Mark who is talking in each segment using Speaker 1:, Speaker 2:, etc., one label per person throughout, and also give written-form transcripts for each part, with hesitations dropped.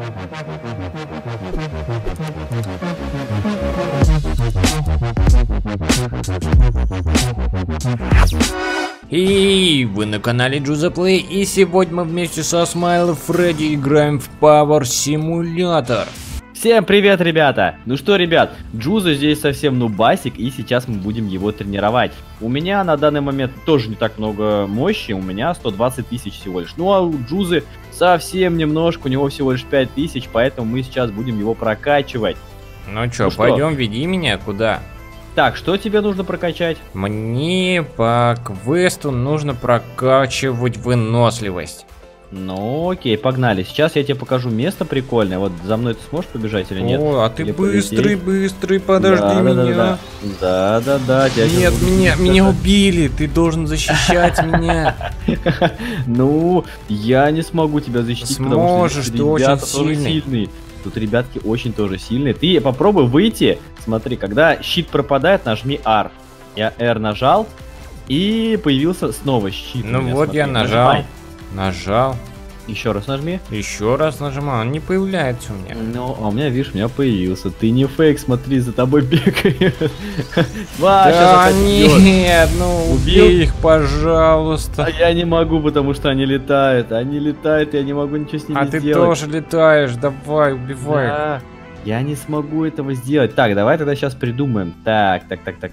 Speaker 1: И вы на канале Juzaplay, и сегодня мы вместе со Смайл Фредди играем в Power Simulator.
Speaker 2: Всем привет, ребята! Ну что, ребят, Джуза здесь совсем нубасик, и сейчас мы будем его тренировать. У меня на данный момент тоже не так много мощи, у меня 120 тысяч всего лишь. Ну а у Джузы совсем немножко, у него всего лишь 5 тысяч, поэтому мы сейчас будем его прокачивать.
Speaker 1: Ну что, пойдем, веди меня куда?
Speaker 2: Так, что тебе нужно прокачать?
Speaker 1: Мне по квесту нужно прокачивать выносливость.
Speaker 2: Ну окей, погнали. Сейчас я тебе покажу место прикольное. Вот за мной ты сможешь побежать или нет?
Speaker 1: О, а ты
Speaker 2: или
Speaker 1: быстрый, подожди меня.
Speaker 2: Да.
Speaker 1: Нет, меня убили, ты должен защищать меня.
Speaker 2: Ну, я не смогу тебя защитить, потому что
Speaker 1: ты очень
Speaker 2: сильный. Тут ребятки очень тоже сильные. Ты попробуй выйти. Смотри, когда щит пропадает, нажми R. Я R нажал, и появился снова щит.
Speaker 1: Ну вот
Speaker 2: смотри,
Speaker 1: я нажал.
Speaker 2: Еще раз нажми.
Speaker 1: Еще раз нажимаю, он не появляется у меня.
Speaker 2: Ну, а у меня, видишь, у меня появился. Ты не фейк, смотри, за тобой бегает.
Speaker 1: Да нет, ну убей их, пожалуйста.
Speaker 2: А я не могу, потому что они летают. Они летают, я не могу ничего с ними сделать.
Speaker 1: А ты тоже летаешь, давай, убивай.
Speaker 2: Да, я не смогу этого сделать. Так, давай тогда сейчас придумаем. Так.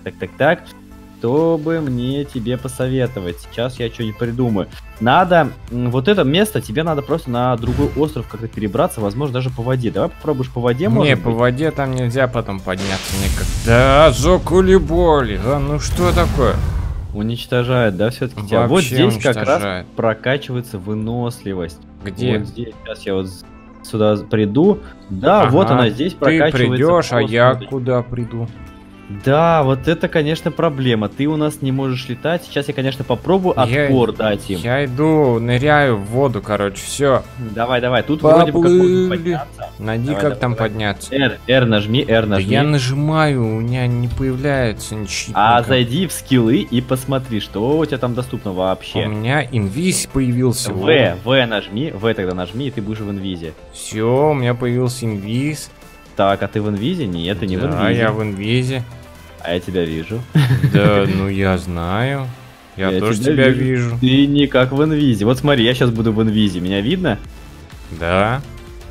Speaker 2: Что бы мне тебе посоветовать? Сейчас я что-нибудь придумаю. Надо, вот это место, тебе надо просто на другой остров как-то перебраться, возможно, даже по воде. Давай попробуешь по воде, может быть?
Speaker 1: Не, по воде там нельзя потом подняться никогда. Зокулиболи, а ну что такое?
Speaker 2: Уничтожает, да, все-таки тебя? Вот здесь как раз прокачивается выносливость.
Speaker 1: Где?
Speaker 2: Вот здесь, сейчас я вот сюда приду. Да, ага, вот она здесь прокачивается.
Speaker 1: Ты придешь, а я куда приду?
Speaker 2: Да, вот это, конечно, проблема. Ты у нас не можешь летать. Сейчас я, конечно, попробую отпор дать им.
Speaker 1: Я иду, ныряю в воду, короче, все.
Speaker 2: Давай. Тут вроде бы как можно подняться.
Speaker 1: Найди, как там подняться.
Speaker 2: R нажми.
Speaker 1: Да я нажимаю, у меня не появляется ничего.
Speaker 2: А зайди в скиллы и посмотри, что у тебя там доступно вообще.
Speaker 1: У меня инвиз появился.
Speaker 2: В нажми, В тогда нажми, и ты будешь в инвизе.
Speaker 1: Все, у меня появился инвиз.
Speaker 2: Так, а ты в инвизе? Нет, ты не в инвизе.
Speaker 1: Да, я в инвизе.
Speaker 2: А я тебя вижу.
Speaker 1: Да, ну я знаю. Я тоже тебя вижу.
Speaker 2: Ты не как в инвизе. Вот смотри, я сейчас буду в инвизе. Меня видно?
Speaker 1: Да.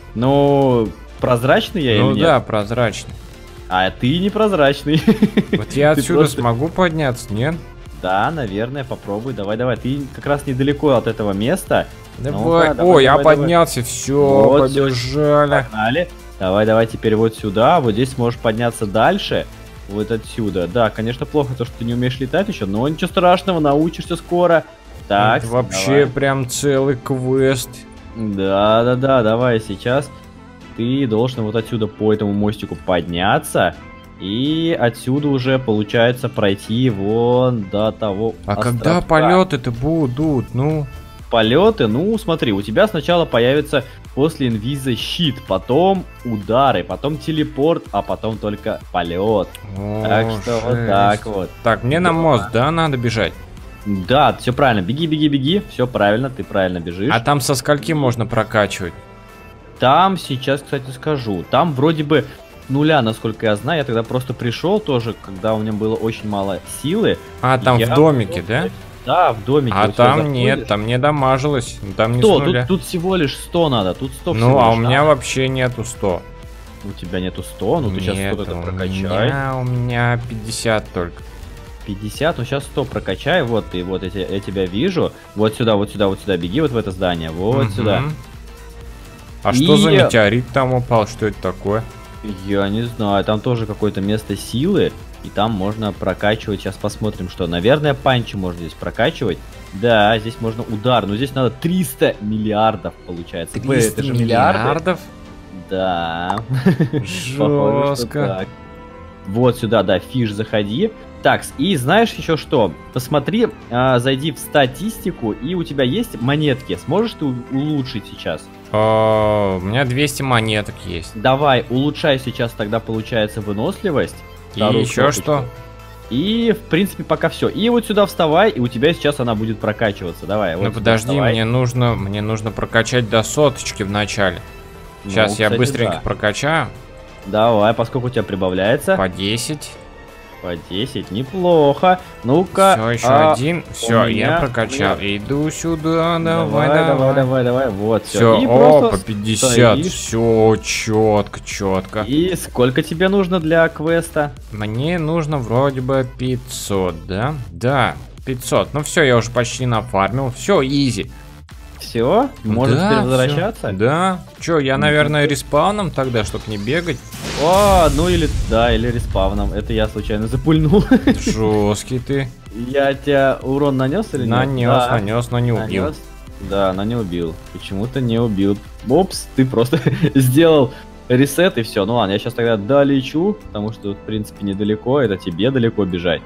Speaker 2: Ну, прозрачный я или нет?
Speaker 1: Ну да, прозрачный.
Speaker 2: А ты не прозрачный.
Speaker 1: Вот я отсюда смогу подняться, нет?
Speaker 2: Да, наверное, попробуй. Давай. Ты как раз недалеко от этого места.
Speaker 1: Давай. О, я поднялся. Все, побежали.
Speaker 2: Погнали. Давай, теперь вот сюда. Вот здесь сможешь подняться дальше. Вот отсюда. Да, конечно, плохо то, что ты не умеешь летать еще, но ничего страшного, научишься скоро. Так,
Speaker 1: это вообще прям целый квест.
Speaker 2: Да, давай сейчас. Ты должен вот отсюда по этому мостику подняться. И отсюда уже получается пройти вон до того
Speaker 1: островка. Когда полеты-то будут, ну?
Speaker 2: Полеты, ну смотри, у тебя сначала появится после инвиза щит, потом удары, потом телепорт, а потом только полет. Так что вот так вот.
Speaker 1: Так, мне на мост, да, надо бежать?
Speaker 2: Да, все правильно, беги, все правильно, ты правильно бежишь.
Speaker 1: А там со скольки можно прокачивать?
Speaker 2: Там сейчас, кстати, скажу, там вроде бы нуля, насколько я знаю, я тогда просто пришел тоже, когда у меня было очень мало силы.
Speaker 1: А, там в домике, да?
Speaker 2: Да, в домике.
Speaker 1: А там нет, там не дамажилось. Там не
Speaker 2: 100, тут всего лишь 100 надо, тут 100 всего
Speaker 1: Ну, а
Speaker 2: лишь
Speaker 1: у меня вообще нету 100.
Speaker 2: У тебя нету 100, ну ты сейчас 100 это прокачай.
Speaker 1: У меня 50 только.
Speaker 2: 50, ну сейчас 100 прокачай, вот ты, вот я тебя вижу. Вот сюда беги, вот в это здание, вот сюда.
Speaker 1: А что за метеорит там упал, что это такое?
Speaker 2: Я не знаю, там тоже какое-то место силы. И там можно прокачивать, сейчас посмотрим, что. Наверное, панчи можно здесь прокачивать. Да, здесь можно удар, но здесь надо 300 миллиардов, получается.
Speaker 1: 300
Speaker 2: это же
Speaker 1: миллиардов?
Speaker 2: Да.
Speaker 1: Жестко.
Speaker 2: Вот сюда, да, фиш, заходи. Так, и знаешь еще что? Посмотри, зайди в статистику, и у тебя есть монетки. Сможешь ты улучшить сейчас?
Speaker 1: У меня 200 монеток есть.
Speaker 2: Давай, улучшай сейчас, тогда получается выносливость.
Speaker 1: И еще что?
Speaker 2: И, в принципе, пока все. И вот сюда вставай, и у тебя сейчас она будет прокачиваться. Давай.
Speaker 1: Ну вот подожди, мне нужно прокачать до 100-очки в начале. Сейчас
Speaker 2: Ну,
Speaker 1: я
Speaker 2: кстати,
Speaker 1: быстренько
Speaker 2: да.
Speaker 1: прокачаю.
Speaker 2: Давай, поскольку у тебя прибавляется?
Speaker 1: По 10.
Speaker 2: По 10, неплохо. Ну-ка.
Speaker 1: Все, еще один. Все, я
Speaker 2: меня-
Speaker 1: прокачал.
Speaker 2: у меня-
Speaker 1: Иду сюда, давай,
Speaker 2: давай. Вот,
Speaker 1: Все,
Speaker 2: И
Speaker 1: о,
Speaker 2: просто
Speaker 1: по 50.
Speaker 2: стоишь.
Speaker 1: Все, четко.
Speaker 2: И сколько тебе нужно для квеста?
Speaker 1: Мне нужно вроде бы 500, да? Да, 500. Ну все, я уже почти нафармил. Все, изи.
Speaker 2: Все? Можно
Speaker 1: Да,
Speaker 2: теперь
Speaker 1: всё.
Speaker 2: возвращаться?
Speaker 1: Да. Че, я, наверное, респауном тогда, чтоб не бегать.
Speaker 2: О, ну или да, или респавном. Это я случайно запульнул.
Speaker 1: Жесткий ты.
Speaker 2: Я тебя урон нанес или нет?
Speaker 1: Нанес,
Speaker 2: Да.
Speaker 1: нанес, но не убил.
Speaker 2: Нанес? Да, но не убил. Почему-то не убил. Опс, ты просто сделал ресет и все. Ну ладно, я сейчас тогда долечу, потому что, в принципе, недалеко. Это тебе далеко бежать.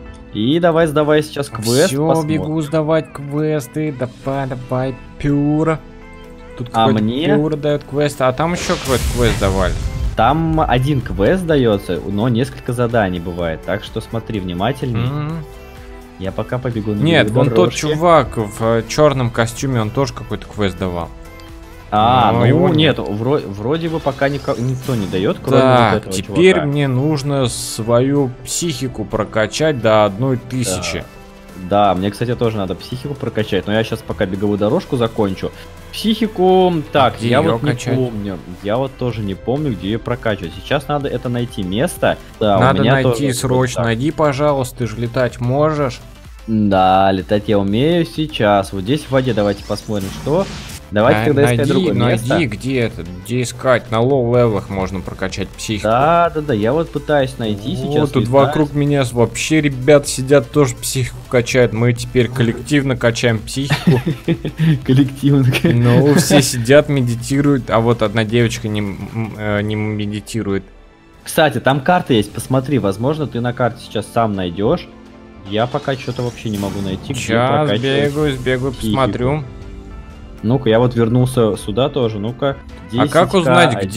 Speaker 2: И давай сдавай сейчас квест.
Speaker 1: Все,
Speaker 2: посмотрим.
Speaker 1: бегу сдавать квесты. Давай, пюра. Тут
Speaker 2: А
Speaker 1: какой-то
Speaker 2: мне?
Speaker 1: пюра дает квесты, а там еще какой-то квест давали.
Speaker 2: Там один квест дается, но несколько заданий бывает. Так что смотри внимательней.
Speaker 1: М.
Speaker 2: Я пока побегу на
Speaker 1: Нет, вон тот
Speaker 2: дорожке.
Speaker 1: чувак в черном костюме, он тоже какой-то квест давал.
Speaker 2: А,
Speaker 1: Но
Speaker 2: ну
Speaker 1: его
Speaker 2: нет, вроде бы пока никто не дает, кроме вот
Speaker 1: Так,
Speaker 2: этого
Speaker 1: теперь
Speaker 2: чувака.
Speaker 1: мне нужно свою психику прокачать до 1000.
Speaker 2: Да, мне, кстати, тоже надо психику прокачать, но я сейчас пока беговую дорожку закончу. Психику, так,
Speaker 1: где
Speaker 2: я
Speaker 1: её
Speaker 2: вот не
Speaker 1: качать?
Speaker 2: помню. Я вот тоже не помню, где ее прокачивать. Сейчас надо это найти место. Да, у
Speaker 1: Надо
Speaker 2: меня
Speaker 1: найти
Speaker 2: тоже
Speaker 1: срочно.
Speaker 2: так.
Speaker 1: Найди, пожалуйста, ты же летать можешь.
Speaker 2: Да, летать я умею сейчас. Вот здесь в воде давайте посмотрим, что. Давайте тогда искать другое место.
Speaker 1: Найди, где искать. На лоу-левелах можно прокачать психику.
Speaker 2: Да, я вот пытаюсь найти сейчас.
Speaker 1: Вот тут
Speaker 2: летаю.
Speaker 1: вокруг меня вообще ребят сидят, тоже психику качают. Мы теперь коллективно качаем психику.
Speaker 2: Коллективно.
Speaker 1: Ну, все сидят, медитируют, а вот одна девочка не медитирует.
Speaker 2: Кстати, там карта есть, посмотри, возможно, ты на карте сейчас сам найдешь. Я пока что-то вообще не могу найти, где
Speaker 1: Сейчас
Speaker 2: прокачивать.
Speaker 1: сбегаю,
Speaker 2: психику.
Speaker 1: посмотрю.
Speaker 2: Ну-ка, я вот вернулся сюда тоже, ну-ка.
Speaker 1: А как
Speaker 2: 10К,
Speaker 1: узнать,
Speaker 2: 1.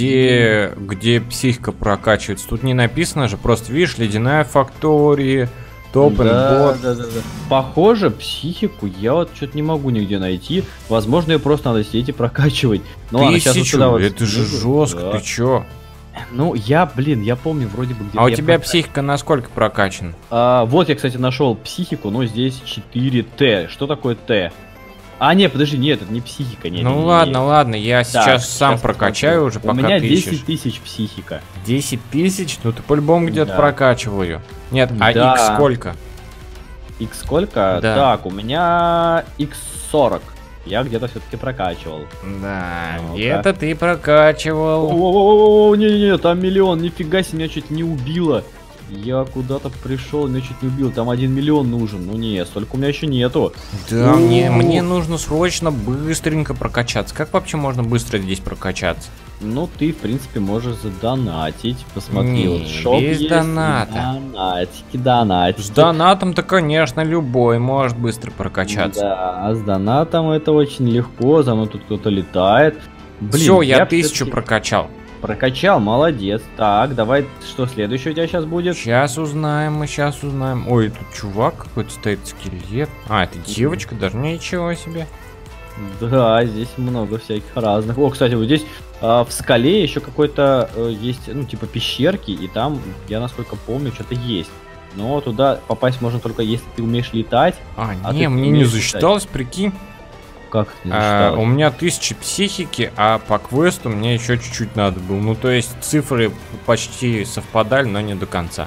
Speaker 1: где психика прокачивается? Тут не написано же, просто видишь, ледяная фактория, топ
Speaker 2: Да.
Speaker 1: бот.
Speaker 2: Похоже, психику я вот что-то не могу нигде найти. Возможно, ее просто надо сидеть и прокачивать. Ну ладно, сейчас вот
Speaker 1: 1000,
Speaker 2: сюда вот
Speaker 1: это же
Speaker 2: сбегаю.
Speaker 1: жестко,
Speaker 2: Да.
Speaker 1: ты чё?
Speaker 2: Ну, я помню вроде бы где-то.
Speaker 1: А у
Speaker 2: я
Speaker 1: тебя
Speaker 2: прокачивал.
Speaker 1: психика насколько прокачана?
Speaker 2: Вот я, кстати, нашел психику, но здесь 4Т. Что такое Т? А, нет, подожди, нет, это не психика, нет.
Speaker 1: Ну ладно, я сейчас сам
Speaker 2: сейчас
Speaker 1: прокачаю уже,
Speaker 2: посмотрю.
Speaker 1: пока
Speaker 2: У меня
Speaker 1: ты
Speaker 2: 10
Speaker 1: ищешь.
Speaker 2: тысяч психика.
Speaker 1: 10 тысяч? Ну ты по-любому где-то
Speaker 2: Да.
Speaker 1: прокачивал ее. Нет, а
Speaker 2: Да.
Speaker 1: X сколько?
Speaker 2: X сколько?
Speaker 1: Да.
Speaker 2: Так, у меня X40. Я где-то все-таки прокачивал.
Speaker 1: Да,
Speaker 2: Ну-ка.
Speaker 1: где-то ты прокачивал.
Speaker 2: О, не, там миллион, нифига себе, меня чуть не убило. Я куда-то пришел, меня чуть не убил, там 1 миллион нужен. Ну не, столько у меня еще нету.
Speaker 1: Да,
Speaker 2: О.
Speaker 1: мне нужно срочно, быстренько прокачаться. Как вообще можно быстро здесь прокачаться?
Speaker 2: Ну, ты, в принципе, можешь задонатить. Посмотри,
Speaker 1: Не,
Speaker 2: вот шоп
Speaker 1: без
Speaker 2: есть,
Speaker 1: доната.
Speaker 2: Донатики.
Speaker 1: С донатом-то, конечно, любой может быстро прокачаться.
Speaker 2: Да, а с донатом это очень легко, за мной тут кто-то летает. Блин,
Speaker 1: Все, я 1000
Speaker 2: всё-таки
Speaker 1: прокачал.
Speaker 2: прокачал, молодец. Так, давай, что следующее у тебя сейчас будет?
Speaker 1: Сейчас узнаем. Ой, тут чувак какой-то стоит, скелет. А, это девочка, даже ничего себе.
Speaker 2: Да, здесь много всяких разных. О, кстати, вот здесь в скале еще какой-то есть, ну, типа пещерки, и там, я насколько помню, что-то есть. Но туда попасть можно только если ты умеешь летать.
Speaker 1: А,
Speaker 2: А
Speaker 1: не,
Speaker 2: ты
Speaker 1: мне не
Speaker 2: умеешь
Speaker 1: засчиталось, прикинь.
Speaker 2: Как это не
Speaker 1: У
Speaker 2: засчиталось?
Speaker 1: меня 1000 психики, а по квесту мне еще чуть-чуть надо было. Ну, то есть цифры почти совпадали, но не до конца.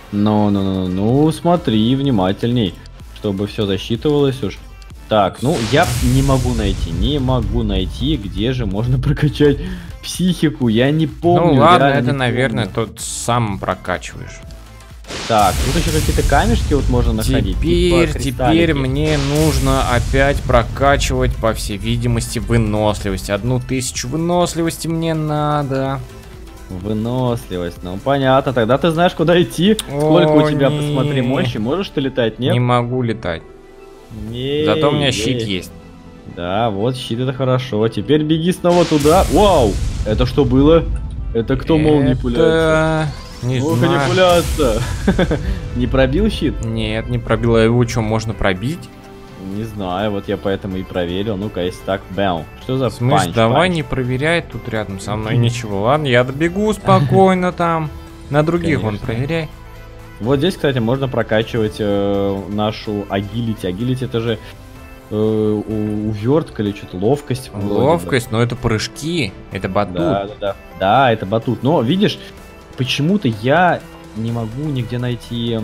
Speaker 2: Ну, смотри внимательней, чтобы все засчитывалось уж. Так, ну, я не могу найти, где же можно прокачать психику, я не помню.
Speaker 1: Ну ладно,
Speaker 2: реально
Speaker 1: это,
Speaker 2: не
Speaker 1: наверное,
Speaker 2: помню.
Speaker 1: тот сам прокачиваешь.
Speaker 2: Так, тут еще какие-то камешки вот можно находить.
Speaker 1: Теперь
Speaker 2: типа кристаллики.
Speaker 1: мне нужно опять прокачивать, по всей видимости, выносливость. 1000 выносливости мне надо.
Speaker 2: Выносливость, ну понятно, тогда ты знаешь, куда идти. Сколько у тебя,
Speaker 1: не.
Speaker 2: посмотри, мощи, можешь ты летать, нет?
Speaker 1: Не могу летать.
Speaker 2: Не,
Speaker 1: Зато у меня щит есть.
Speaker 2: Да, вот щит, это хорошо. Теперь беги снова туда. Вау! Это что было? Это кто молнией пуляется?
Speaker 1: Не
Speaker 2: Ох,
Speaker 1: знаю.
Speaker 2: манипуляция. Не пробил щит?
Speaker 1: Нет, не пробила. Его что, можно пробить?
Speaker 2: Не знаю, вот я поэтому и проверил. Ну-ка, если так, бэм. Что за
Speaker 1: Смысл, давай не проверяй тут рядом со мной ничего. Ладно, я добегу спокойно там. На других вон проверяй.
Speaker 2: Вот здесь, кстати, можно прокачивать нашу агилити. Агилити это же увертка или что-то, ловкость.
Speaker 1: Ловкость, но это прыжки, это батут.
Speaker 2: Да, это батут. Но видишь, почему-то я не могу нигде найти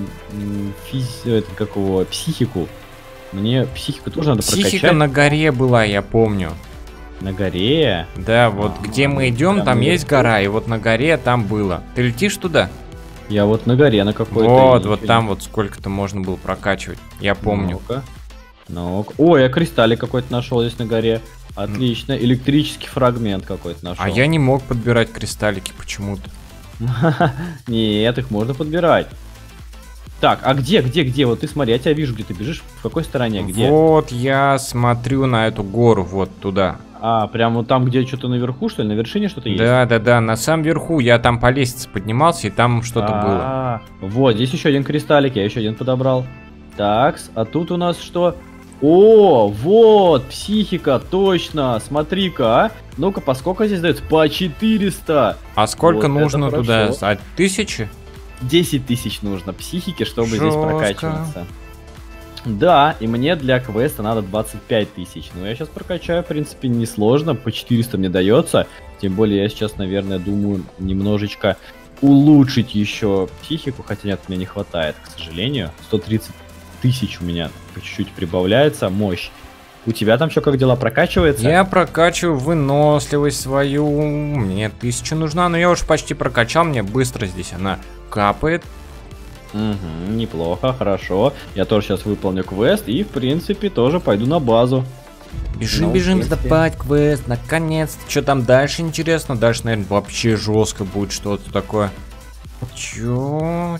Speaker 2: психику. Мне психику тоже надо прокачать.
Speaker 1: Психика на горе была, я помню.
Speaker 2: На горе?
Speaker 1: Да, вот где мы идем, там есть гора, и вот на горе там было. Ты летишь туда?
Speaker 2: Я вот на горе на какой-то.
Speaker 1: Вот там вот сколько-то можно было прокачивать. Я помню.
Speaker 2: Ну-ка. Ой, я кристаллик какой-то нашел здесь на горе. Отлично. Электрический фрагмент какой-то нашел.
Speaker 1: А я не мог подбирать кристаллики почему-то.
Speaker 2: Нет, их можно подбирать. Так, а где? Вот ты смотри, я тебя вижу, где ты бежишь. В какой стороне? Где?
Speaker 1: Вот я смотрю на эту гору, вот туда.
Speaker 2: А, прямо там, где что-то наверху, что ли? На вершине что-то есть?
Speaker 1: Да, на самом верху. Я там по лестнице поднимался, и там что-то было.
Speaker 2: Вот, здесь еще один кристаллик, я еще один подобрал. Такс, а тут у нас что? О, вот, психика, точно, смотри-ка, а. Ну-ка, по сколько здесь дается? По 400.
Speaker 1: А сколько
Speaker 2: вот
Speaker 1: нужно туда? 1000?
Speaker 2: 10 тысяч нужно психики, чтобы здесь прокачиваться. Да, и мне для квеста надо 25 тысяч. Но я сейчас прокачаю, в принципе, несложно. По 400 мне дается. Тем более я сейчас, наверное, думаю немножечко улучшить еще психику. Хотя нет, мне не хватает, к сожалению. 130 тысяч у меня по чуть-чуть прибавляется. Мощь. У тебя там что, как дела, прокачивается?
Speaker 1: Я прокачиваю выносливость свою. Мне 1000 нужна, но я уже почти прокачал. Мне быстро здесь она капает.
Speaker 2: Угу, неплохо, хорошо. Я тоже сейчас выполню квест и, в принципе, тоже пойду на базу.
Speaker 1: Бежим сдавать квест, наконец-то. Что там дальше интересно? Дальше, наверное, вообще жестко будет что-то такое. Чё?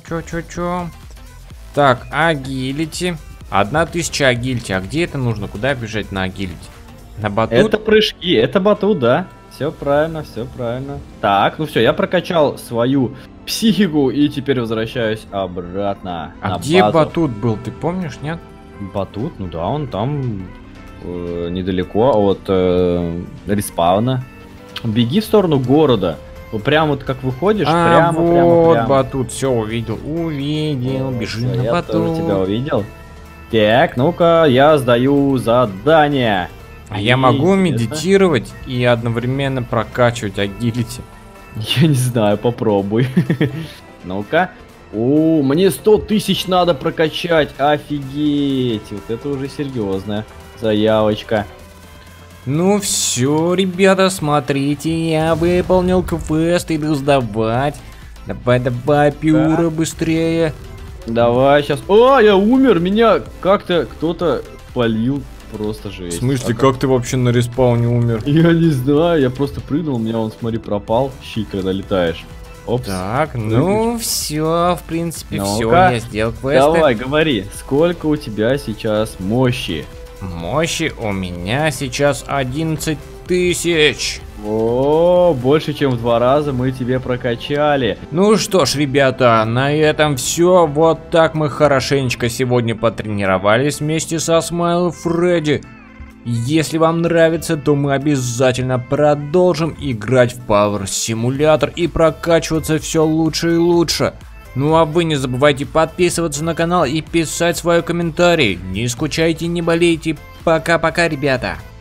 Speaker 1: Так, агилити. 1000 агилити. А где это нужно? Куда бежать на агилити? На батут?
Speaker 2: Это прыжки, это батут, да. Все правильно, все правильно. Так, ну все, я прокачал свою психику и теперь возвращаюсь обратно.
Speaker 1: А где базу. Батут был, ты помнишь, нет?
Speaker 2: Батут, ну да, он там недалеко от респауна. Беги в сторону города. Вот прям вот как выходишь, прямо.
Speaker 1: Батут, все увидел, бежим на батут.
Speaker 2: Я тоже тебя увидел. Так, ну-ка, я сдаю задание.
Speaker 1: А я могу медитировать и одновременно прокачивать агилити?
Speaker 2: Я не знаю, попробуй. Ну-ка. О, мне 100 тысяч надо прокачать. Офигеть. Вот это уже серьезная заявочка.
Speaker 1: Ну все, ребята, смотрите, я выполнил квест, иду сдавать. Давай, Пиура, быстрее.
Speaker 2: Давай, сейчас. О, я умер, меня как-то кто-то полил. Просто жесть.
Speaker 1: В смысле, как ты вообще на респауне умер?
Speaker 2: Я не знаю, я просто прыгнул, у меня он, смотри, пропал. Щи, когда летаешь. Опс.
Speaker 1: Так, ну все, в принципе, все, я сделал квест.
Speaker 2: Давай, говори, сколько у тебя сейчас мощи?
Speaker 1: Мощи у меня сейчас 11 тысяч.
Speaker 2: О, больше чем в 2 раза мы тебе прокачали.
Speaker 1: Ну что ж, ребята, на этом все. Вот так мы хорошенечко сегодня потренировались вместе со Смайл Фредди. Если вам нравится, то мы обязательно продолжим играть в Power Simulator и прокачиваться все лучше и лучше. Ну а вы не забывайте подписываться на канал и писать свой комментарий. Не скучайте, не болейте. Пока-пока, ребята.